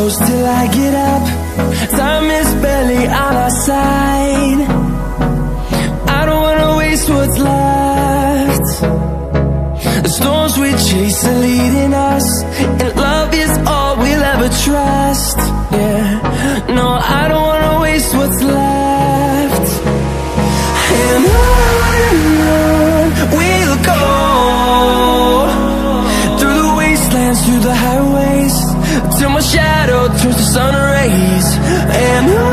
close till I get up. Time is barely on our side. I don't wanna waste what's left. The storms we chase are leading us, and love is all we'll ever trust. Yeah, no, I don't wanna waste what's left. And on we'll go, through the wastelands, through the highways, till my shadow turns to sun rays. And on